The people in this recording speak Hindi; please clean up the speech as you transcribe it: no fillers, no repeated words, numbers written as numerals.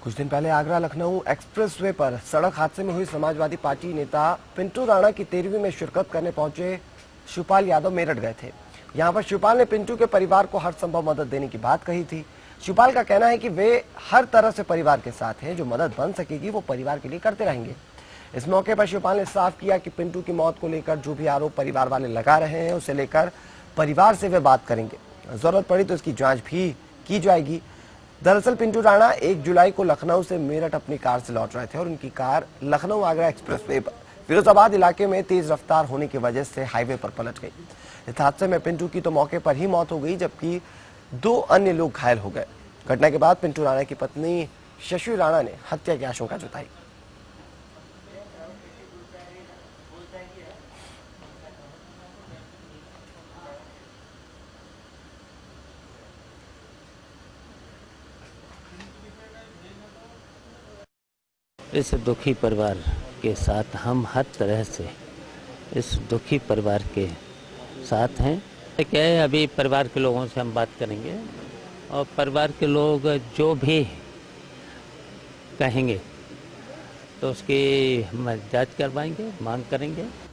कुछ दिन पहले आगरा लखनऊ एक्सप्रेसवे पर सड़क हादसे में हुई समाजवादी पार्टी नेता पिंटू राणा की 13वीं में शिरकत करने पहुंचे शिवपाल यादव मेरठ गए थे। यहां पर शिवपाल ने पिंटू के परिवार को हर संभव मदद देने की बात कही थी। शिवपाल का कहना है कि वे हर तरह से परिवार के साथ हैं, जो मदद बन सकेगी वो परिवार के लिए करते रहेंगे। इस मौके पर शिवपाल ने साफ किया कि पिंटू की मौत को लेकर जो भी आरोप परिवार वाले लगा रहे हैं, उसे लेकर परिवार से वे बात करेंगे। जरूरत पड़ी तो इसकी जांच भी की जाएगी। दरअसल पिंटू राणा 1 जुलाई को लखनऊ से मेरठ अपनी कार से लौट रहे थे और उनकी कार लखनऊ आगरा एक्सप्रेसवे पर फिरोजाबाद इलाके में तेज रफ्तार होने की वजह से हाईवे पर पलट गई। इस हादसे में पिंटू की तो मौके पर ही मौत हो गई, जबकि 2 अन्य लोग घायल हो गए। घटना के बाद पिंटू राणा की पत्नी शशि राणा ने हत्या की आशंका जताई। इस दुखी परिवार के साथ हम हर तरह से इस दुखी परिवार के साथ हैं। क्या है, अभी परिवार के लोगों से हम बात करेंगे और परिवार के लोग जो भी कहेंगे तो उसकी हम जांच करवाएंगे, मांग करेंगे।